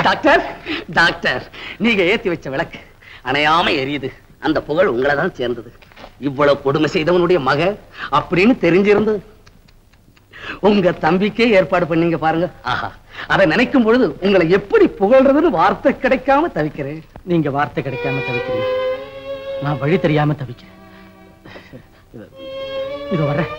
Doctor doctor, நீங்க ஏத்தி வச்ச விளக்கு அணையாம எரியுது. அந்த புகழ் உங்களை தான் சேர்ந்தது. இவ்வளவு கொடுமை செய்தவனுடைய மக அப்படின்னு தெரிஞ்சிருந்தது. உங்க தம்பிக்கே ஏற்பாடு பண்ணீங்க பாருங்க. ஆஹா, அதை நினைக்கும் பொழுது உங்களை எப்படி புகழ்றதுன்னு வார்த்தை கிடைக்காம தவிக்கிறேன். நீங்க வார்த்தை கிடைக்காம தவிக்கிறீங்க, நான் வழி தெரியாம தவிக்கிறேன். இது வர்றேன்.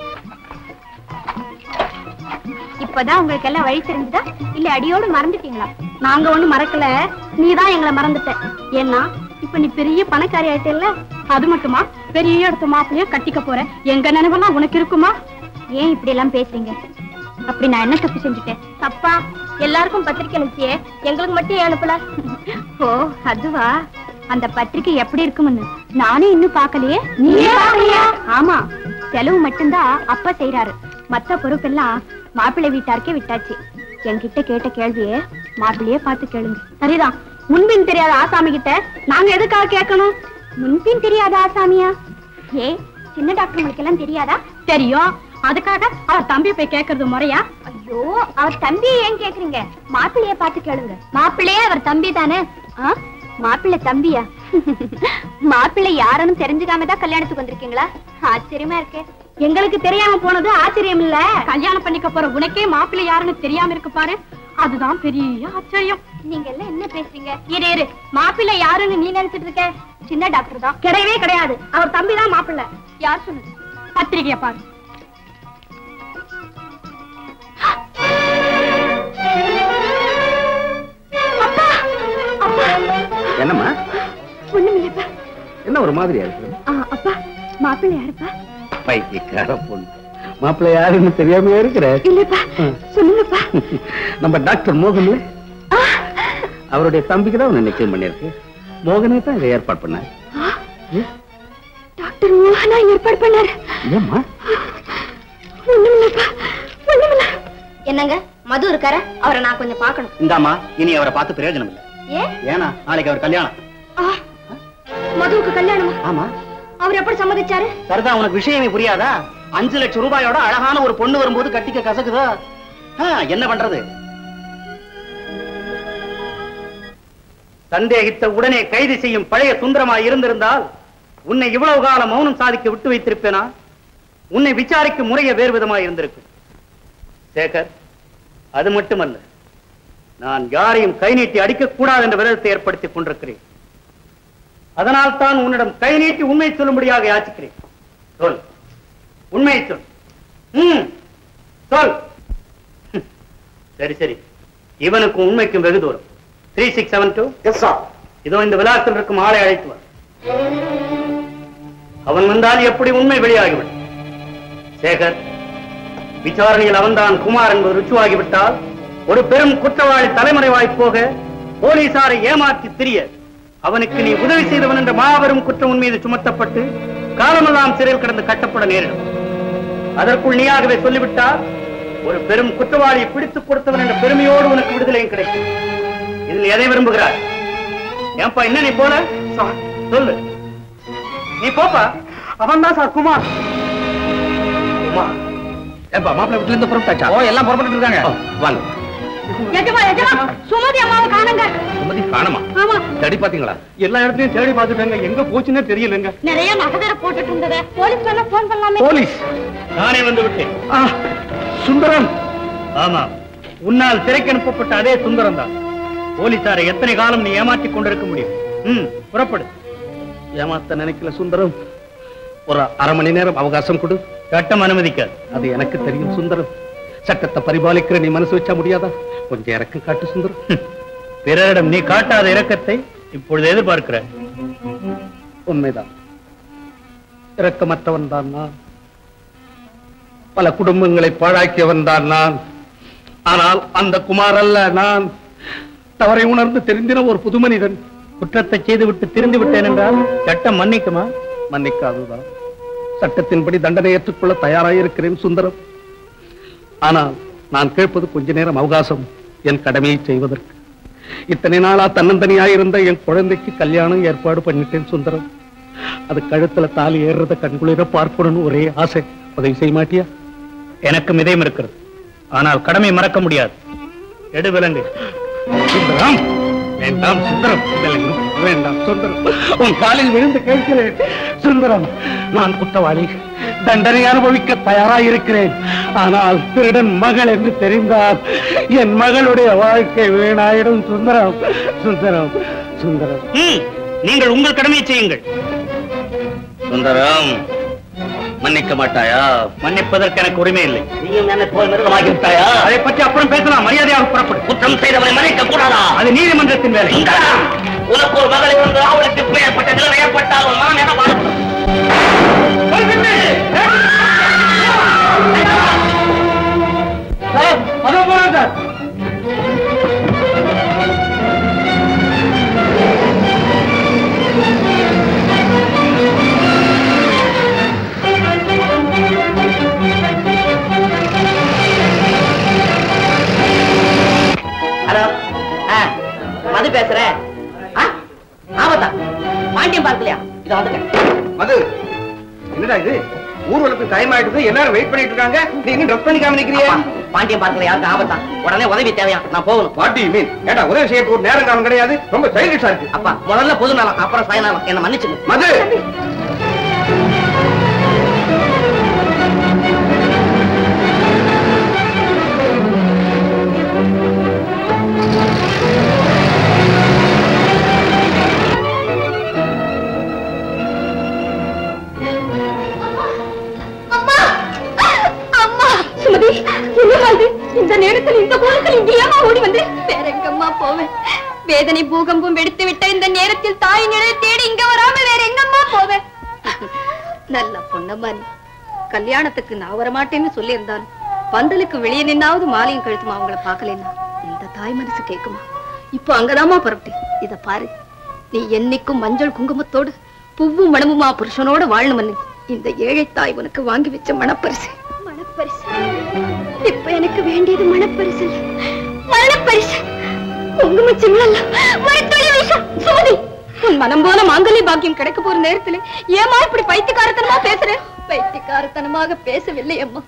இப்பதான் உங்களுக்கு எல்லாம் வழி தெரிஞ்சுதா இல்ல அடியோடு மறந்துட்டீங்களா? நாங்க ஒண்ணு மறக்கல, நீதான் எங்களை மறந்துட்ட. ஏன்னா இப்ப நீ பெரிய பணக்காரி ஆயிட்டல்ல. அது மட்டுமா, பெரிய இடத்து மாப்பிள்ளைய கட்டிக்க போற. எங்க நினைவெல்லாம் உனக்கு இருக்குமா? ஏன் இப்படி எல்லாம் பேசுறீங்க? அப்படி நான் என்ன தப்பு செஞ்சுட்டேன்? தப்பா? எல்லாருக்கும் பத்திரிக்கை அனுப்பிச்சியே, எங்களுக்கு மட்டும் ஏன் அனுப்பல? ஓ அதுவா? அந்த பத்திரிக்கை எப்படி இருக்கும்னு நானே இன்னும் பாக்கலையே. ஆமா, செலவு மட்டும்தான் அப்பா செய்யறாரு. மத்த பொறுப்பெல்லாம் மாப்பிள்ளை வீட்டாருக்கே விட்டாச்சு. என்கிட்ட கேட்ட கேள்வியே மாப்பிள்ளையே பார்த்து கேளுங்க. சரிதான். முன்பின் தெரியாத ஆசாமி கிட்ட நாங்க எதுக்காக கேட்கணும்? முன்பின் தெரியாத ஆசாமியா? ஏ சின்ன டாக்டர் எல்லாம் தெரியாதா? தெரியும். அதுக்காக அவர் தம்பி போய் கேட்கறது முறையா? ஐயோ, அவர் தம்பியை ஏன் கேக்குறீங்க? மாப்பிள்ளைய பார்த்து கேளுங்க. மாப்பிள்ளையே அவர் தம்பி தானே. மாப்பிள்ளை தம்பியா? மாப்பிள்ளை யாருன்னு தெரிஞ்சுக்காம தான் கல்யாணத்துக்கு வந்திருக்கீங்களா? ஆச்சரியமா இருக்கு. எங்களுக்கு தெரியாம போனது ஆச்சரியம் இல்ல. கல்யாணம் பண்ணிக்க போற உனக்கே மாப்பிள்ளை யாருன்னு தெரியாம இருக்கு பாரு, அதுதான் பெரிய ஆச்சரியம். நீங்க எல்லாம் என்ன பேசுறீங்க? இரு, மாப்பிள்ளை யாருன்னு நீ நினைச்சிட்டு இருக்க? சின்ன டாக்டர் தான். கிடையவே கிடையாது, அவர் தம்பி தான் மாப்பிள்ளை. யார் சொன்னது? பத்திரிகைய பாரு. என்னம்மா? ஒண்ணுமில்லப்பா. என்ன ஒரு மாதிரியா இருக்கு? அப்பா, மாப்பிள்ளை யாருப்பா? பைத்தியக்கார பொண்ணு, மாப்பிள்ளை யாருன்னு தெரியாம இருக்கிற? இல்லப்பா, சொல்லுங்கப்பா. நம்ம டாக்டர் மோகன்ல, அவருடைய தம்பிக்கு தான் உன்னை நிச்சயம் பண்ணிருக்கு. மோகனே தான் இதை ஏற்பாடு பண்ணார். டாக்டர் மோகனா ஏற்பாடு பண்ணாரு? ஏம்மா? ஒண்ணுமில்லப்பா, ஒண்ணுமில்ல. என்னங்க, மது இருக்கார? அவரை நான் கொஞ்சம் பார்க்கணும். இந்தாமா, இனி அவரை பார்த்து பிரயோஜனம் இல்லை. ஏன்னா நாளைக்கு அவர் கல்யாணம். மதுவுக்கு கல்யாணமா? ஆமா. அவர் எப்படி சம்மதிச்சாரு? சரிதான், உனக்கு விஷயமே புரியாதா? 5 லட்சம் ரூபாயோட அழகான ஒரு பொண்ணு வரும்போது கட்டிக்க கசக்குதா? என்ன பண்றது? சந்தேகித்த உடனே கைது செய்யும் பழைய சுந்தரமாய் இருந்திருந்தால் உன்னை இவ்வளவு காலம் மௌனம் சாதிக்க விட்டு வைத்திருப்பேனா? உன்னை விசாரிக்கும் முறைய வேறு விதமாய் இருந்திருக்கும். சேகர், அது மட்டுமல்ல, நான் யாரையும் கை நீட்டி அடிக்கக்கூடாது என்ற விரதத்தை ஏற்படுத்திக் கொண்டிருக்கிறேன். அதனால் தான் உன்னிடம் கை நீட்டி உண்மை சொல்லும்படியாக யாச்சிக்கிறேன். சொல், உண்மையை சொல். சொல். சரி சரி, இவனுக்கும் உண்மைக்கும் வெகு தூரம். 3672. இதோ இந்த விழாத்தில் இருக்கும் ஆளை அழைத்து வா. அவன் வந்தால் எப்படி உண்மை வெளியாகிவிடும். சேகர், விசாரணையில் அவன்தான் குமார் என்பது ருச்சுவாகிவிட்டால் ஒரு பெரும் குற்றவாளி தலைமறைவாய் போக போலீசாரை ஏமாற்றி திரிய அவனுக்கு நீ உதவி செய்தவன் என்ற மாபெரும் குற்றம் உன் மீது சுமத்தப்பட்டு காலமெல்லாம் சிறையில் கிடந்து கட்டப்பட நேரிடும். அதற்குள் நீயாகவே சொல்லிவிட்டால் ஒரு பெரும் குற்றவாளியை பிடித்துக் கொடுத்தவன் என்ற பெருமையோடு உனக்கு விடுதலையும் கிடைக்கும். இதில் எதை விரும்புகிறாய்? ஏன்பா என்ன நீ போல? சொல்லு. நீ போப்பா. அவன் தான் சார் குமார். குமார் ஏப்பா, மாப்பிள்ளை வீட்டுல இருந்து புறப்பட்டாச்சா? எல்லாம் புறப்பட்டு இருக்காங்க. வாங்க. சுமதி அம்மாவை காணுங்க. சுமதி காணுமா? ஆமா. தேடி பாத்தீங்களா? எல்லா இடத்துலயும் தேடி பாத்துட்டாங்க, எங்க போச்சுன்னு தெரியலங்க. நிறைய நகதர போட்டுட்டு இருந்தது. போலீஸ் வேணா போன் பண்ணலாமே. போலீஸ்? நானே வந்து விட்டேன். சுந்தரம்? ஆமா, உன்னால் சிறைக்கு அனுப்பப்பட்ட அதே சுந்தரம் தான். போலீசாரை எத்தனை காலம் நீ ஏமாற்றிக் கொண்டிருக்க முடியும்? புறப்படு. ஏமாத்த நினைக்கல சுந்தரம். ஒரு அரை மணி நேரம் அவகாசம் கொடு. சட்டம் அனுமதிக்காது. அது எனக்கு தெரியும் சுந்தரம். சட்டத்தை பரிபாலிக்கிற நீ மனசு வச்சா முடியாதா? கொஞ்சம் இறக்கம் காட்டு சுந்தரம். பிறரிடம் நீ காட்டாத இரக்கத்தை இப்பொழுது எதிர்பார்க்கிற. உண்மைதான், இரக்கமற்றவன் தான் நான். பல குடும்பங்களை பாழாக்கியவன் தான் நான். ஆனால் அந்த குமார் அல்ல நான். தவறை உணர்ந்து தெரிந்தின ஒரு புது மனிதன். குற்றத்தை செய்துவிட்டு திருந்து விட்டேன் என்றால் சட்டம் மன்னிக்குமா? மன்னிக்காதுதான். சட்டத்தின்படி தண்டனை ஏற்றுக்கொள்ள தயாராயிருக்கிறேன் சுந்தரம். ஆனால் நான் கேட்பது கொஞ்ச நேரம் அவகாசம், என் கடமையை செய்வதற்கு. இத்தனை நாளா தன்னந்தனியாயிருந்த என் குழந்தைக்கு கல்யாணம் ஏற்பாடு பண்ணிட்டேன் சுந்தரம். அது கழுத்துல தாலி ஏறுறத கண்குளிர பார்க்கணும்னு ஒரே ஆசை. உதவி செய்ய மாட்டியா? எனக்கும் இதயம் இருக்கிறது, ஆனால் கடமை மறக்க முடியாது. எடு விலங்கு. சுந்தரம். வேண்டாம் சுந்தரம், வேண்டாம் சுந்தரம், உன் காலில் விழுந்து கேட்கிறேன் சுந்தரம். நான் குற்றவாளி, தண்டனை அனுபவிக்க தயாராயிருக்கிறேன். ஆனால் திருடன் மகள் என்று தெரிந்தால் என் மகளுடைய வாழ்க்கை வீணாயிடும் சுந்தரம். சுந்தரம், சுந்தரம். நீங்கள் உங்கள் கடமையை செய்யுங்கள். சுந்தரம், மன்னிக்க மாட்டாயா? மன்னிப்பதற்கு எனக்கு உரிமை இல்லை. நீயும் என்ன போல் மிருகமாகி விட்டாயா? அதை பற்றி அப்புறம் பேசலாம். மரியாதையாக புறப்படும். குற்றம் செய்தவரை மன்னிக்க கூடாதா? அது நீதிமன்றத்தின் வேலை. உனக்கு ஒரு மகளை வந்து அவளுக்கு ஏற்பட்ட நிலைமை ஏற்பட்டால் மனம் என பாடுபடும். ஹலோ, மது பேசுறேன். ஆபத்தா பாண்டியம் பார்க்கலையா? இத வந்துட்டேன். மது, என்னடா இது? ஊர்வலத்துக்கு டைம் ஆயிடுது, எல்லாரும் வெயிட் பண்ணிட்டு இருக்காங்க. நீ இன்னும் ட்ரெஸ் பண்ணிக்காம நிக்கிறியா? பாண்டியம் பார்க்கல யாருக்கு ஆபத்தா? உடனே உதவி தேவையா? நான் போகணும். What do you mean? ஏடா உதவி செய்யறதுக்கு ஒரு நேரம் காலம் கிடையாது. ரொம்ப சைல்டிஷா இருக்கு. அப்பா, முதல்ல பொது நலம், அப்புறம் சுயநலம். என்ன மன்னிச்சுங்க. மது, இந்த நேரத்தில் இந்த போலத்தில் இங்கேயாமா ஓடி வந்து வேற எங்கம்மா போவேன்? வேதனை பூகம்பம் வெடித்து விட்ட இந்த நேரத்தில் தாய் நிலை தேடி இங்க வராம வேற எங்கம்மா போவேன்? நல்ல பொண்ணம்மா நீ. கல்யாணத்துக்கு நான் வரமாட்டேன்னு சொல்லி இருந்தாலும் பந்தலுக்கு வெளியே நின்னாவது மாலையும் கழுத்துமா அவங்கள பாக்கலன்னா இந்த தாய் மனசு கேக்குமா? இப்போ அங்கதாமா புறப்பட்டு. இத பாரு, நீ என்னைக்கும் மஞ்சள் குங்குமத்தோடு பூவும் மணமுமா புருஷனோட வாழணும்னு இந்த ஏழை தாய் உனக்கு வாங்கி வச்ச மணப்பரிசு. மணப்பரிசு இப்ப எனக்கு வேண்டியது மணப்பரிசு, மரணப்பரிசு. குங்குமச்சிங்கள சுமதி, உன் மனம் போல மாங்கல்ய பாக்கியம் கிடைக்க போற நேரத்துல ஏமா இப்படி பைத்தியக்காரத்தனமா பேசுறேன்? பைத்தியக்காரத்தனமாக பேசவில்லை அம்மா.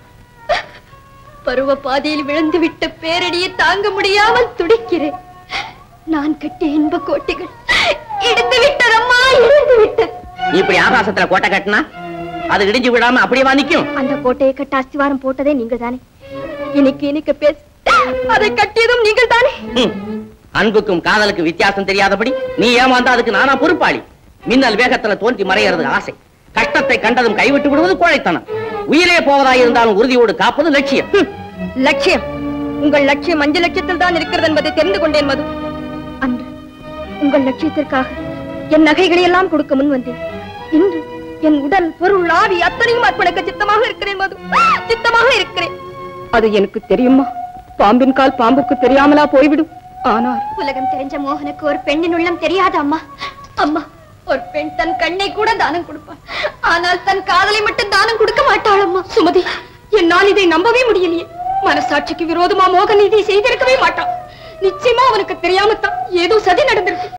பருவ பாதையில் விழுந்து விட்ட பேரடியை தாங்க முடியாமல் துடிக்கிறேன். நான் கட்டிய இன்ப கோட்டைகள் இடிந்து விட்டதம்மா, இடிந்து விட்டது. நீ இப்படி ஆகாசத்துல கோட்டை கட்டினா அது இடிஞ்சு விடாம அப்படியே நிக்கும். அந்த கோட்டையை கட்ட அஸ்திவாரம் போட்டதே நீங்கள் தானே. இன்னைக்கு இன்னைக்கு பேச அதை கட்டியதும் நீங்கள் தானே. அன்புக்கும் காதலுக்கு வித்தியாசம் தெரியாதபடி நீ ஏமாந்தா அதுக்கு நானா பொறுப்பாளி. மின்னல் வேகத்துல தோன்றி மறையிறது ஆசை. கஷ்டத்தை கண்டதும் கைவிட்டு விடுவது கோழைத்தனம். உயிரே போவதாயிருந்தாலும் உறுதியோடு காப்பது லட்சியம். லட்சியம்? உங்கள் லட்சியம் 5 லட்சத்தில் தான் இருக்கிறது என்பதை தெரிந்து கொண்டேன் மது. அன்று உங்கள் லட்சியத்திற்காக என் நகைகளை எல்லாம் கொடுக்க முன் வந்தேன். இன்று என் உடல் பொருள் ஆவி அத்தனையும் அர்ப்பணிக்க சித்தமாக இருக்கிறேன் மது, சித்தமாக இருக்கிறேன். அது எனக்கு தெரியுமா? பாம்பின் கால் பாம்புக்கு தெரியாமலா போய்விடும். ஆனால் உலகம் தெரிஞ்ச மோகனுக்கு ஒரு பெண்ணின் உள்ளம் தெரியாது அம்மா. அம்மா, ஒரு பெண் தன் கண்ணை கூட தானம் கொடுப்பாள், ஆனால் தன் காதலை மட்டும் தானம் கொடுக்க மாட்டாள் அம்மா. சுமதி, என்னால் இதை நம்பவே முடியலையே. மனசாட்சிக்கு விரோதமா மோகன் இதை செய்திருக்கவே மாட்டான். நிச்சயமா அவனுக்கு தெரியாமத்தான் ஏதோ சதி நடந்திருக்கு.